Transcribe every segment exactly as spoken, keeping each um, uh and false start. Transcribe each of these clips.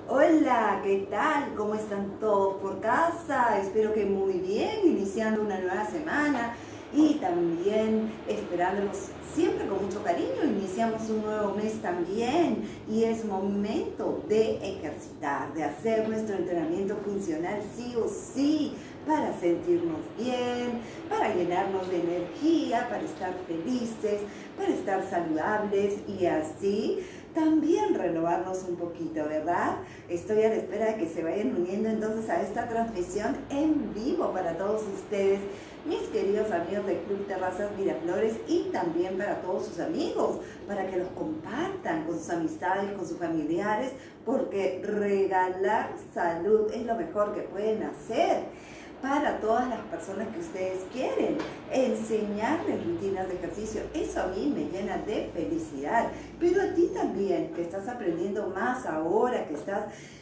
Hola, ¿qué tal? ¿Cómo están todos por casa? Espero que muy bien, iniciando una nueva semana y también esperándolos siempre con mucho cariño. Iniciamos un nuevo mes también y es momento de ejercitar, de hacer nuestro entrenamiento funcional sí o sí, para sentirnos bien, para llenarnos de energía, para estar felices, para estar saludables y así también renovarnos un poquito, ¿verdad? Estoy a la espera de que se vayan uniendo entonces a esta transmisión en vivo para todos ustedes, mis queridos amigos del Club Terrazas Miraflores, y también para todos sus amigos, para que los compartan con sus amistades, con sus familiares, porque regalar salud es lo mejor que pueden hacer para todas las personas que ustedes quieren, enseñarles rutinas de ejercicio. Eso a mí me llena de felicidad, pero a ti también, que estás aprendiendo más ahora, que estás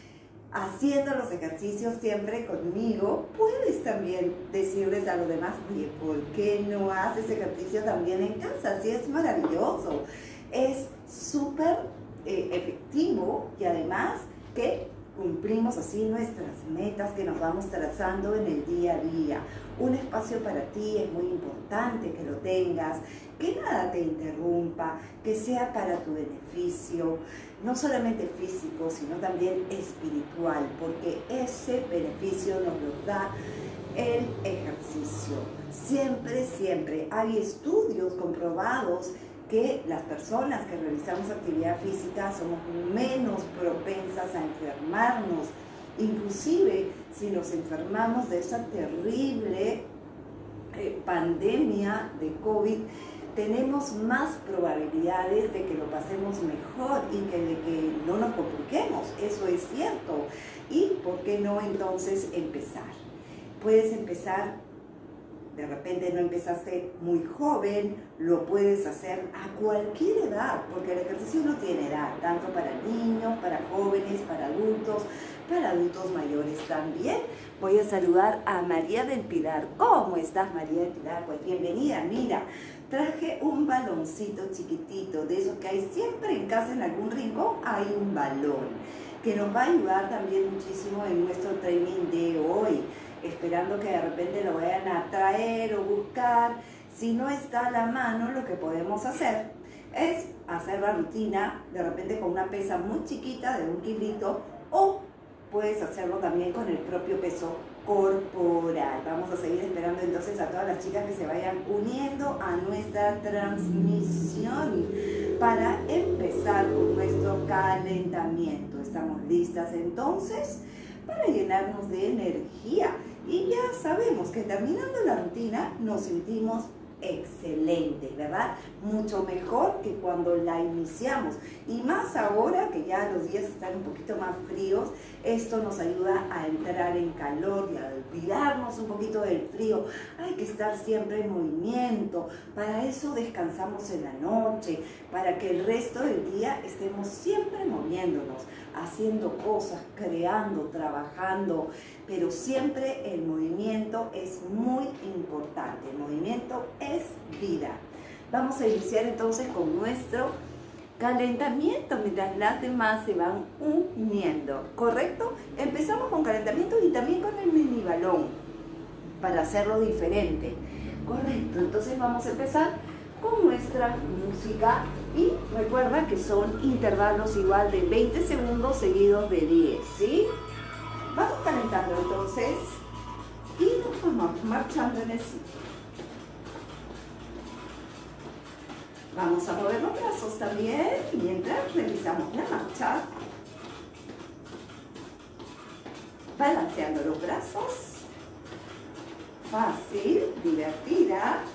haciendo los ejercicios siempre conmigo, puedes también decirles a los demás, oye, ¿por qué no haces ejercicio también en casa? Sí, es maravilloso, es súper eh, efectivo, y además que cumplimos así nuestras metas que nos vamos trazando en el día a día. Un espacio para ti es muy importante que lo tengas, que nada te interrumpa, que sea para tu beneficio, no solamente físico, sino también espiritual, porque ese beneficio nos lo da el ejercicio. Siempre, siempre hay estudios comprobados que las personas que realizamos actividad física somos menos propensas a enfermarnos. Inclusive, si nos enfermamos de esa terrible eh, pandemia de COVID, tenemos más probabilidades de que lo pasemos mejor y que, de que no nos compliquemos. Eso es cierto. ¿Y por qué no entonces empezar? Puedes empezar. De repente no empezaste muy joven, lo puedes hacer a cualquier edad, porque el ejercicio no tiene edad, tanto para niños, para jóvenes, para adultos, para adultos mayores también. Voy a saludar a María del Pilar. ¿Cómo estás, María del Pilar? Pues bienvenida. Mira, traje un baloncito chiquitito, de esos que hay siempre en casa, en algún rincón hay un balón, que nos va a ayudar también muchísimo en nuestro training de hoy. Esperando que de repente lo vayan a traer o buscar. Si no está a la mano, lo que podemos hacer es hacer la rutina de repente con una pesa muy chiquita de un kilito, o puedes hacerlo también con el propio peso corporal. Vamos a seguir esperando entonces a todas las chicas que se vayan uniendo a nuestra transmisión para empezar con nuestro calentamiento. ¿Estamos listas entonces? Para llenarnos de energía. Y ya sabemos que terminando la rutina nos sentimos excelentes, ¿verdad? Mucho mejor que cuando la iniciamos. Y más ahora que ya los días están un poquito más fríos, esto nos ayuda a entrar en calor y a olvidarnos un poquito del frío. Hay que estar siempre en movimiento. Para eso descansamos en la noche, para que el resto del día estemos siempre moviéndonos, haciendo cosas, creando, trabajando, pero siempre el movimiento es muy importante. El movimiento es vida. Vamos a iniciar entonces con nuestro calentamiento mientras las demás se van uniendo, ¿correcto? Empezamos con calentamiento y también con el mini balón para hacerlo diferente, correcto. Entonces vamos a empezar con nuestra música y recuerda que son intervalos igual de veinte segundos seguidos de diez, ¿sí? Vamos calentando entonces y nos vamos marchando en el sitio. Vamos a mover los brazos también mientras realizamos la marcha, balanceando los brazos. Fácil, divertida.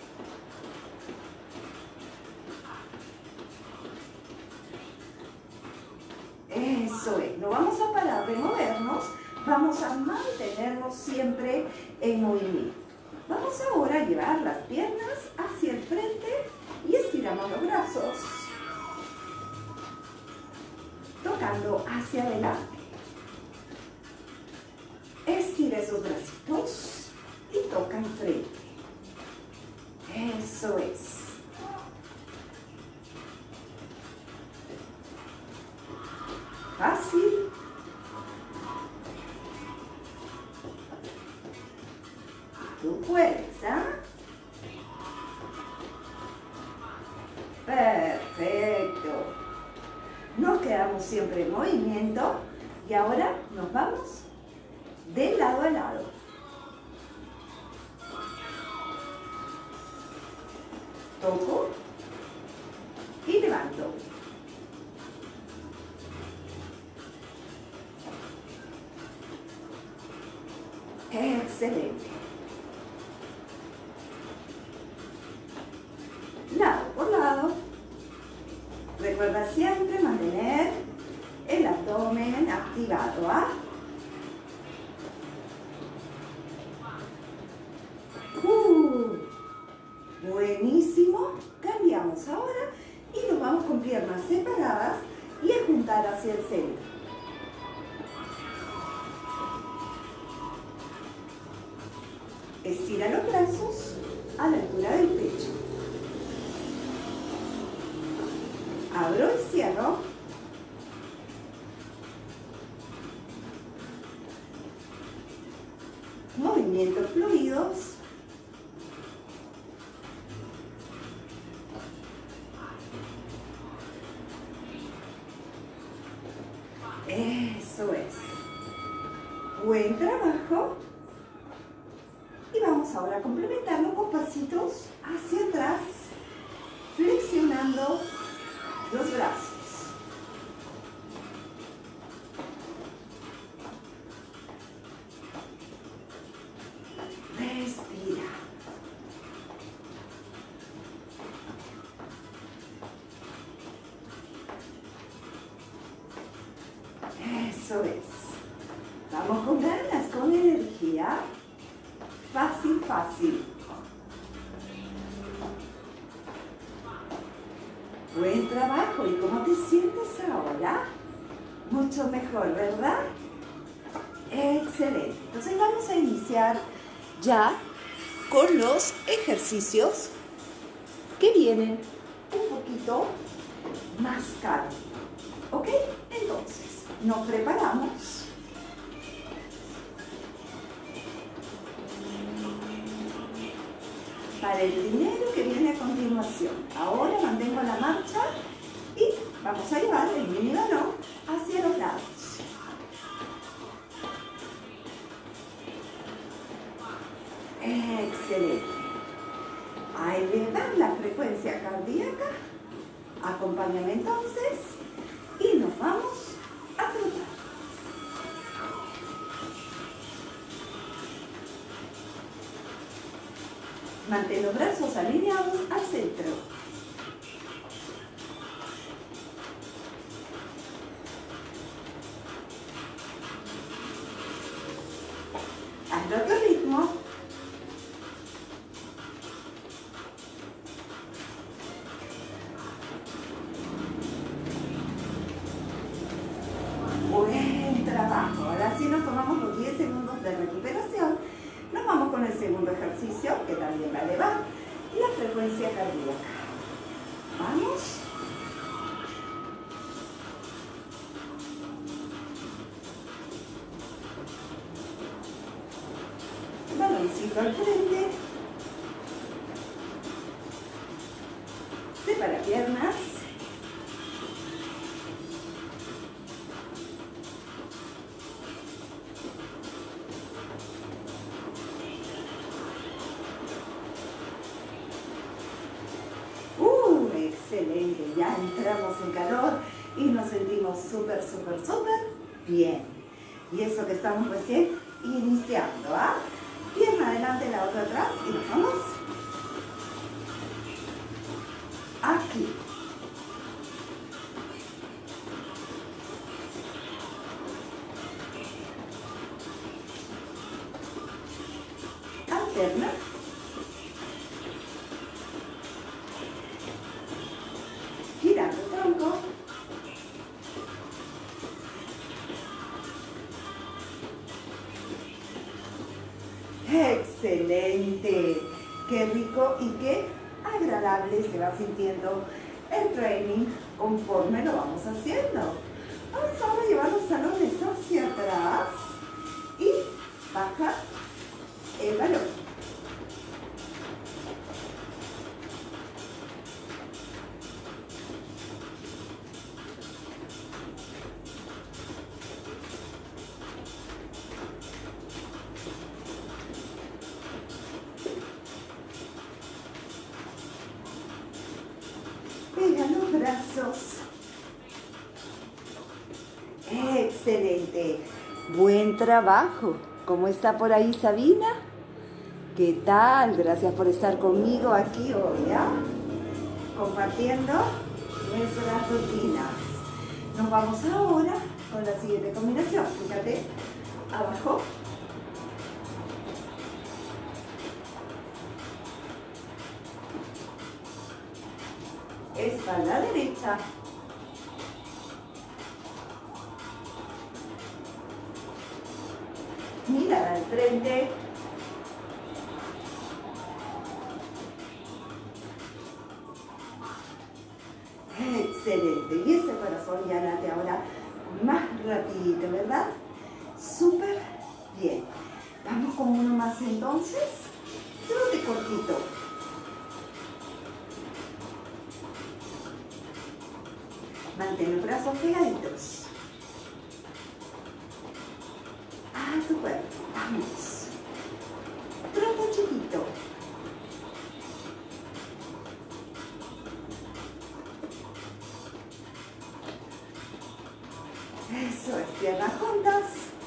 Eso es, no vamos a parar de movernos, vamos a mantenernos siempre en movimiento. Vamos ahora a llevar las piernas hacia el frente y estiramos los brazos, tocando hacia adelante. Estira esos bracitos y toca enfrente. Eso es. Fácil, fuerza. Perfecto. Nos quedamos siempre en movimiento y ahora nos vamos de lado a lado. Toco y levanto. Excelente. Lado por lado. Recuerda siempre mantener el abdomen activado, ¿ah? Uh, buenísimo. Cambiamos ahora y nos vamos con piernas separadas y a juntar hacia el centro. Estira los brazos a la altura del pecho. Abro y cierro. Movimientos fluidos. Eso es. Buen trabajo. Y vamos ahora a complementarlo con pasitos hacia atrás, flexionando los brazos. Respira. Eso es. Vamos con ganas, con energía. Fácil, fácil. Buen trabajo. ¿Y cómo te sientes ahora? Mucho mejor, ¿verdad? Excelente. Entonces vamos a iniciar ya con los ejercicios que vienen un poquito más cardio. ¿Ok? Entonces, nos preparamos. Para el primero que viene a continuación. Ahora mantengo la marcha y vamos a llevar el mini balón hacia los lados. Excelente. A elevar la frecuencia cardíaca. Acompáñame entonces y nos vamos a trotar. Mantén los brazos alineados al centro. Hazlo a tu ritmo. Buen trabajo. Ahora sí nos tomamos los diez segundos de recuperación. Nos vamos con el segundo ejercicio, que también va a elevar la frecuencia cardíaca. Vamos. Baloncito al frente. Separa piernas. Excelente, ya entramos en calor y nos sentimos súper, súper, súper bien. Y eso que estamos recién iniciando, ¿ah? Pierna adelante, la otra atrás y nos vamos aquí. Alterna. Girando el tronco. Excelente. Qué rico y qué agradable se va sintiendo el training conforme lo vamos haciendo. Vamos ahora a llevar los talones hacia atrás y baja el balón. Excelente. Buen trabajo. ¿Cómo está por ahí Sabina? ¿Qué tal? Gracias por estar conmigo aquí hoy, ¿ya? Compartiendo nuestras rutinas. Nos vamos ahora con la siguiente combinación. Fíjate, abajo. Espalda derecha. Mirada al frente. Excelente. Y ese corazón ya late ahora más rapidito, ¿verdad? Súper bien. Vamos con uno más entonces. Trote cortito. Mantén los brazos pegaditos a tu cuerpo. Vamos. Trote chiquito. Eso es, piernas juntas.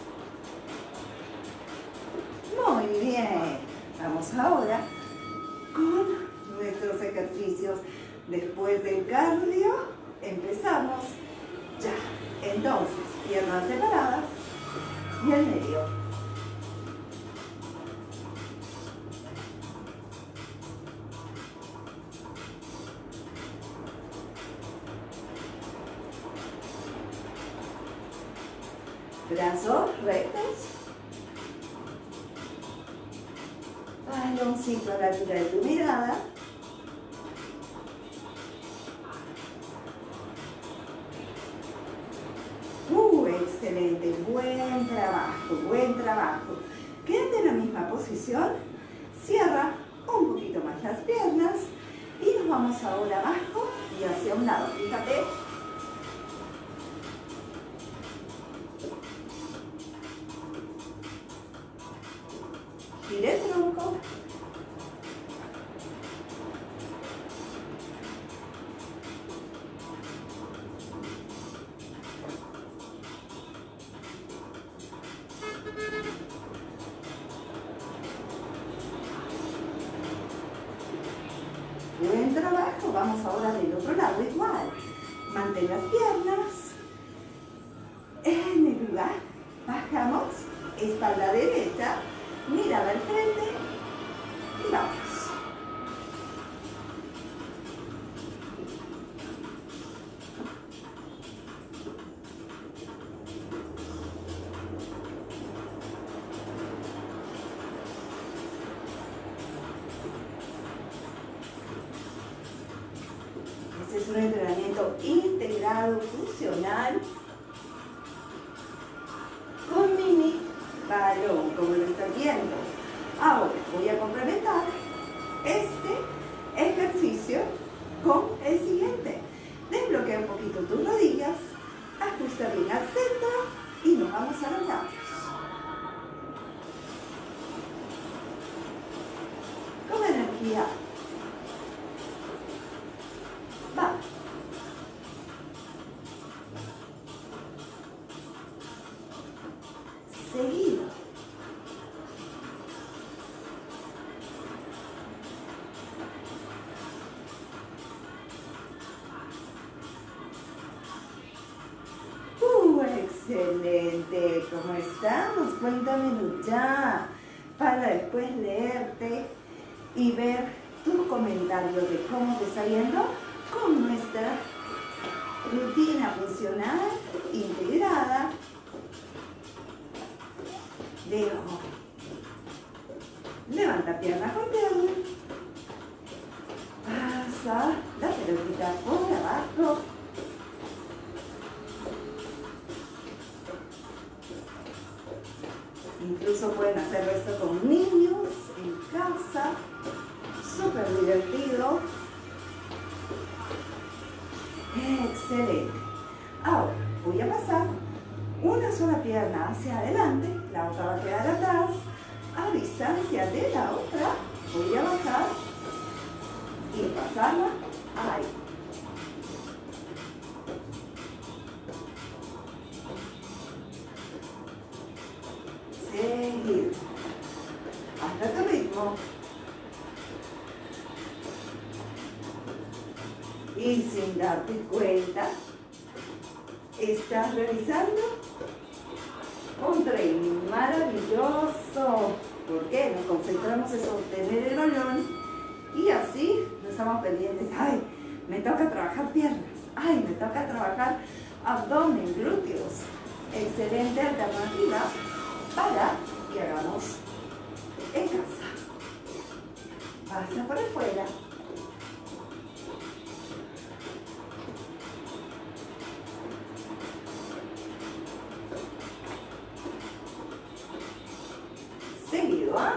Muy bien. Vamos ahora con nuestros ejercicios. Después del cardio, empezamos ya. Entonces, piernas separadas y al medio. Brazos rectos. Baloncito a la altura de tu mirada. Uh, excelente. Buen trabajo, buen trabajo. Quédate en la misma posición. Cierra un poquito más las piernas. Y nos vamos ahora abajo y hacia un lado. Fíjate. Gira el tronco. Buen trabajo. Vamos ahora del otro lado igual. Mantén las piernas en el lugar. Bajamos. Espalda derecha. Mirada al frente y vamos. Este es un entrenamiento integrado, funcional, con mini balón, como lo están viendo. Ahora voy a complementar este ejercicio con el siguiente. Desbloquea un poquito tus rodillas, ajusta bien al centro y nos vamos a los lados. Con energía. Vamos. Seguido. Uh, excelente. ¿Cómo estamos? Cuéntamelo ya para después leerte y ver tus comentarios de cómo te está yendo con nuestra rutina funcional integrada de ojo. Levanta pierna con pierna. Pasa la pelotita por abajo. Incluso pueden hacer esto con niños en casa. Súper divertido. Excelente. Ahora voy a pasar una sola pierna hacia adelante, la otra va a quedar atrás. A distancia de la otra voy a bajar y pasarla ahí. mismo. Y sin darte cuenta, estás realizando un training maravilloso. ¿Por qué? Nos concentramos en sostener el balón y así no estamos pendientes. ¡Ay! Me toca trabajar piernas. ¡Ay! Me toca trabajar abdomen, glúteos. Excelente alternativa para que hagamos en casa. Pasa por afuera. Seguido, ¿ah?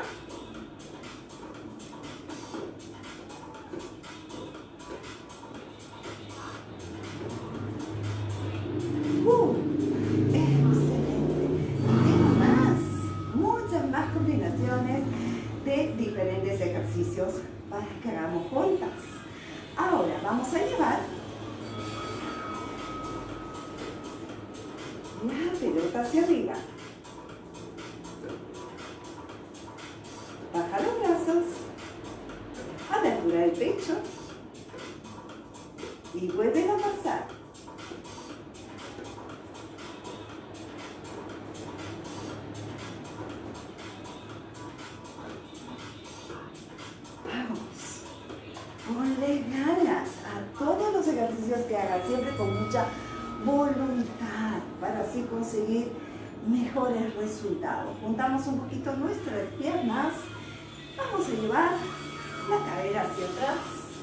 Uh, excelente. Tengo más, muchas más combinaciones de diferentes ejercicios para que hagamos juntas. Ahora vamos a llevar la pelota hacia arriba. Baja los brazos a la altura del pecho y vuelven a pasar. Vamos, ponle ganas a todos los ejercicios que hagas, siempre con mucha voluntad para así conseguir mejores resultados. Juntamos un poquito nuestras piernas. Vamos a llevar la cadera hacia atrás.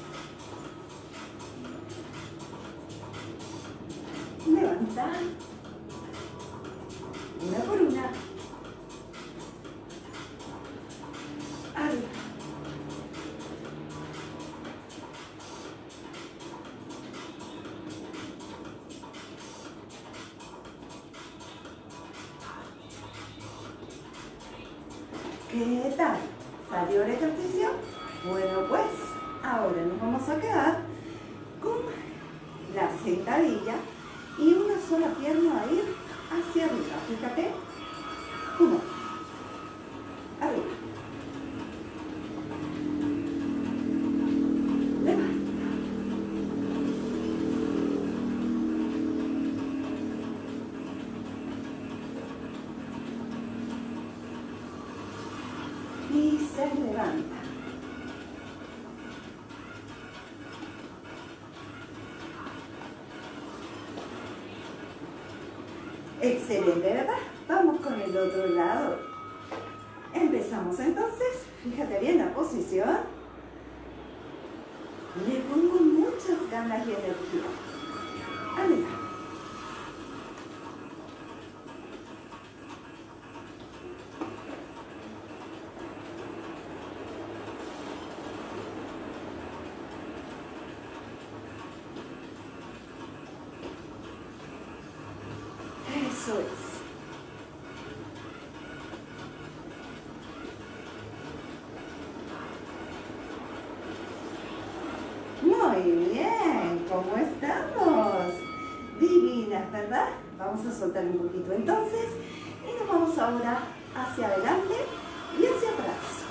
Levantar. Una por una. Arriba. ¿Qué tal? ¿Salió el ejercicio? Bueno, pues ahora nos vamos a quedar con la sentadilla y una sola pierna va a ir hacia arriba. Fíjate. Uno. Arriba. Levanta. Y se levanta. Excelente, ¿verdad? Vamos con el otro lado. Empezamos entonces. Fíjate bien la posición. Le pongo muchas ganas y energía. Arriba. Eso es. Muy bien, ¿cómo estamos? Divinas, ¿verdad? Vamos a soltar un poquito entonces y nos vamos ahora hacia adelante y hacia atrás.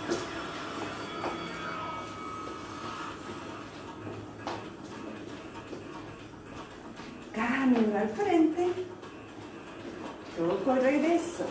Camino al frente. Toco el regreso.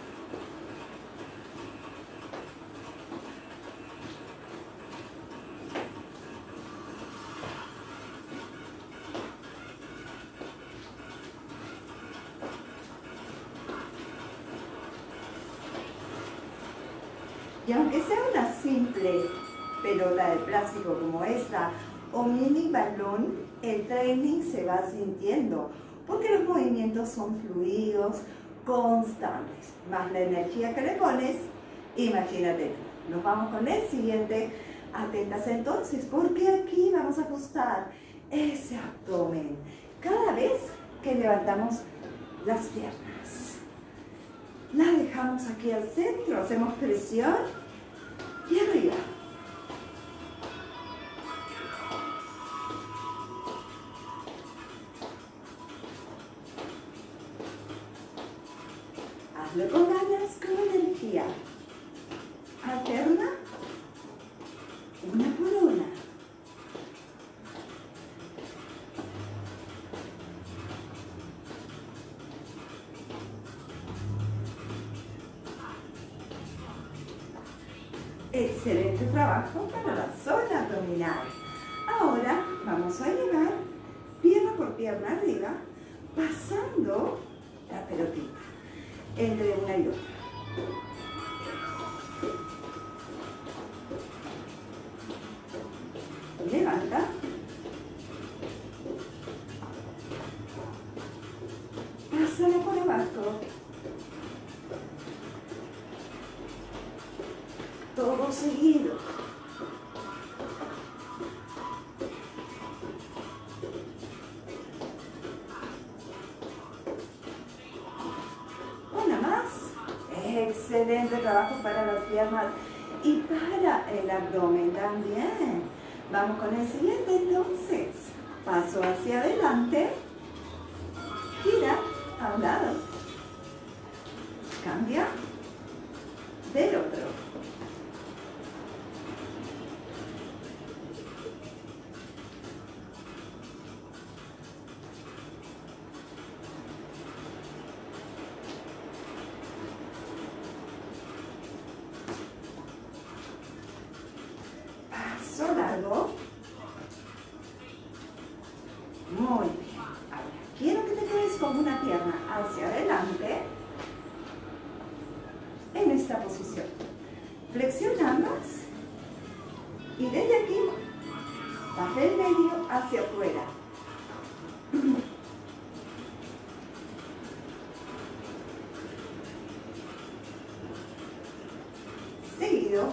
Y aunque sea una simple pelota de plástico como esta o mini balón, el training se va sintiendo porque los movimientos son fluidos, constantes. Más la energía que le pones, imagínate. Nos vamos con el siguiente. Atentas entonces, porque aquí vamos a ajustar ese abdomen cada vez que levantamos las piernas. La dejamos aquí al centro, hacemos presión y arriba. Hazlo con ganas, con energía. Alterna. Excelente trabajo para la zona abdominal. Ahora vamos a llevar pierna por pierna arriba, pasando la pelotita entre una y otra. Levanta. Pásala por abajo. Todo seguido. Una más. Excelente trabajo para las piernas y para el abdomen también. Vamos con el siguiente entonces. Paso hacia adelante. Gira a un lado. Cambia del otro. Paso largo. Muy bien. Ahora, quiero que te quedes con una pierna hacia adelante en esta posición. Flexiona ambas y desde aquí baja el medio hacia afuera. Seguido.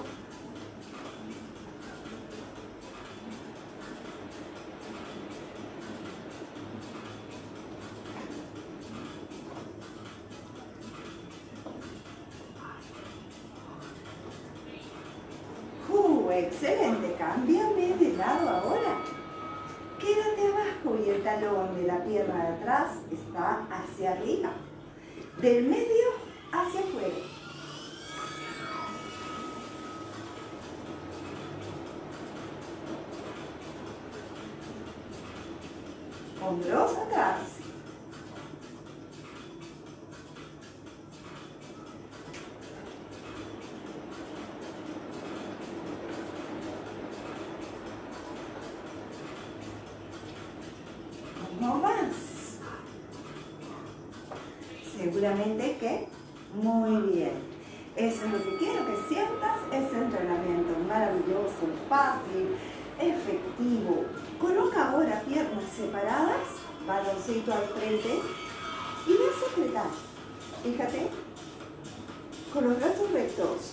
Excelente, cámbiame de lado ahora. Quédate abajo y el talón de la pierna de atrás está hacia arriba. Del medio hacia afuera. Hombros atrás. No más. Seguramente que muy bien. Eso es lo que quiero que sientas, ese entrenamiento maravilloso, fácil, efectivo. Coloca ahora piernas separadas, baloncito al frente y vas a apretar. Fíjate, con los brazos rectos.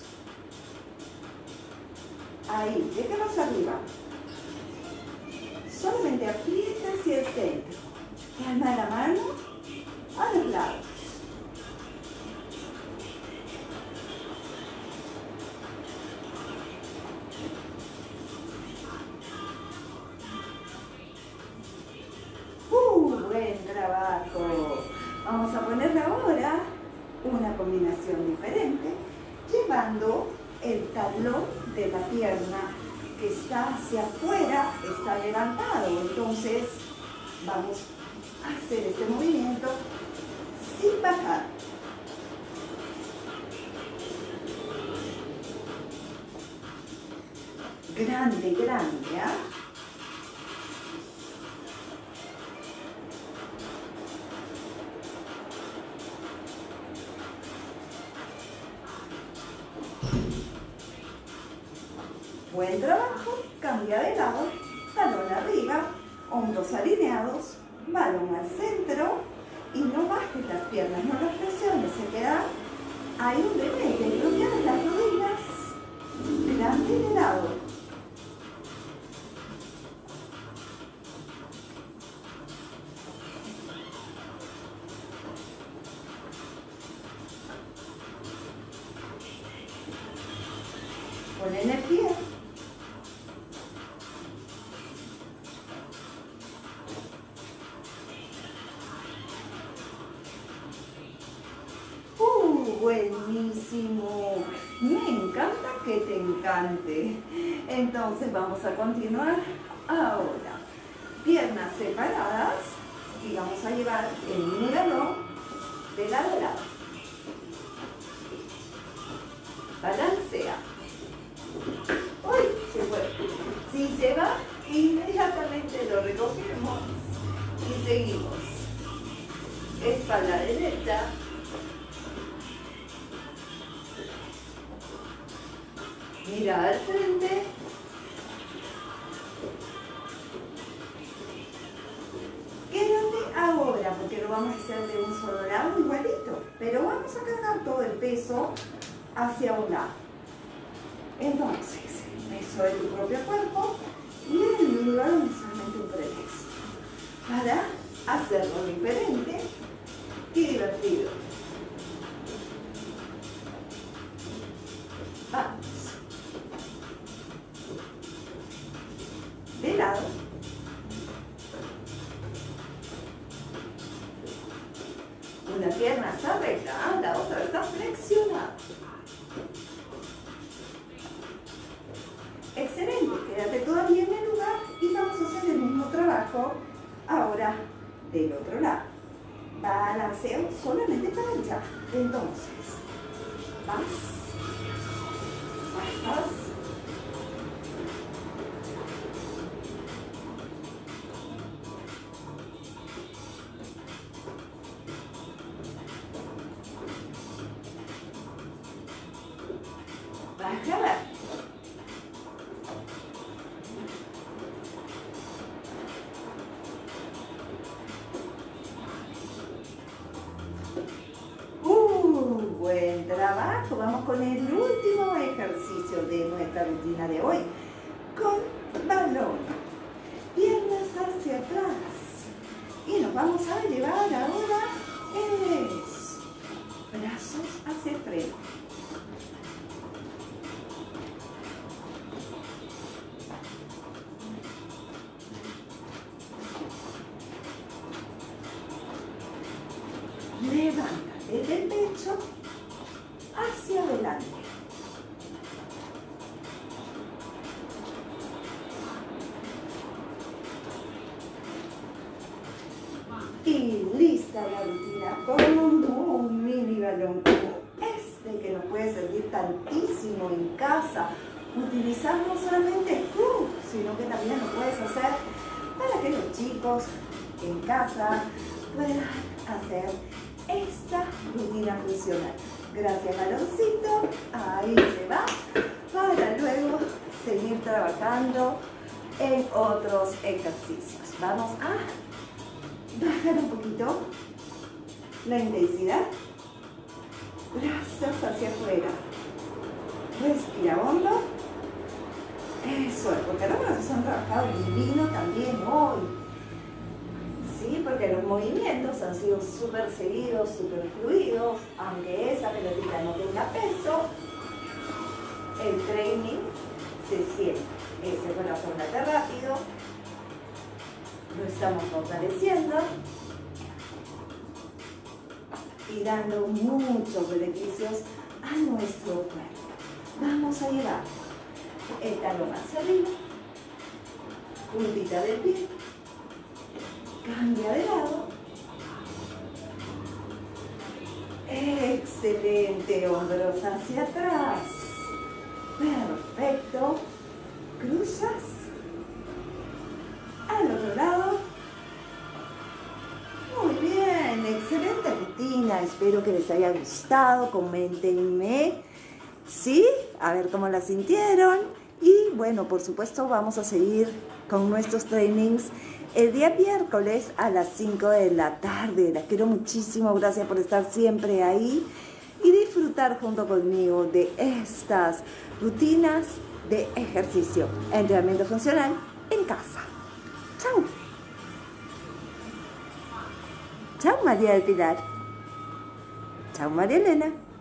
Ahí, déjalos arriba. Solamente aprieta hacia el centro. Palma de la mano a los lados. ¡Uh! Buen trabajo. Vamos a ponerle ahora una combinación diferente, llevando el talón de la pierna que está hacia afuera, está levantado. Entonces vamos a hacer este movimiento sin bajar. Grande, grande, ¿ah? ¿eh? Buen trabajo, cambia de lado, talón arriba, hombros alineados, balón al centro y no bajes las piernas, no las presiones, se queda ahí donde ves, bloqueadas las rodillas, grande de lado. Con energía. Buenísimo, me encanta que te encante. Entonces vamos a continuar ahora. Piernas separadas y vamos a llevar el mirador de lado a lado. Balancea. Si se va, inmediatamente lo recogemos y seguimos. Espalda derecha. Mira al frente. Quédate ahora, porque lo vamos a hacer de un solo lado igualito, pero vamos a cargar todo el peso hacia un lado. Entonces, el peso de tu propio cuerpo y en el lugar donde solamente un pretexto, para hacerlo diferente y divertido. Vamos. De lado. Una pierna está recta, la otra está flexionada. Excelente, quédate todavía en el lugar y vamos a hacer el mismo trabajo ahora del otro lado. Balanceo solamente para allá. Entonces, vas, pasas, baja. Uh, buen trabajo. Vamos con el último ejercicio de nuestra rutina de hoy. Con balón. Piernas hacia atrás. Y nos vamos a llevar ahora eso. Brazos hacia el frente. Levanta desde el pecho hacia adelante. Y lista la rutina con un mini balón como este que nos puede servir tantísimo en casa. Utilizar no solamente tú, sino que también lo puedes hacer para que los chicos en casa puedan hacer esta rutina funcional. Gracias, baloncito. Ahí se va para luego seguir trabajando en otros ejercicios. Vamos a bajar un poquito la intensidad. Brazos hacia afuera. Respira hondo. Eso es, porque los brazos han trabajado divino también hoy. Sí, porque los movimientos han sido súper seguidos, súper fluidos, aunque esa pelotita no tenga peso, el training se siente. Ese corazón late rápido, lo estamos fortaleciendo y dando muchos beneficios a nuestro cuerpo. Vamos a llevar el talón hacia arriba, puntita del pie. Cambia de lado. Excelente. Hombros hacia atrás. Perfecto. Cruzas. Al otro lado. Muy bien. Excelente rutina. Espero que les haya gustado. Coméntenme. ¿Sí? A ver cómo la sintieron. Y bueno, por supuesto vamos a seguir con nuestros trainings el día miércoles a las cinco de la tarde. Las quiero muchísimo. Gracias por estar siempre ahí y disfrutar junto conmigo de estas rutinas de ejercicio, entrenamiento funcional en casa. Chao. Chao, María del Pilar. Chao, María Elena.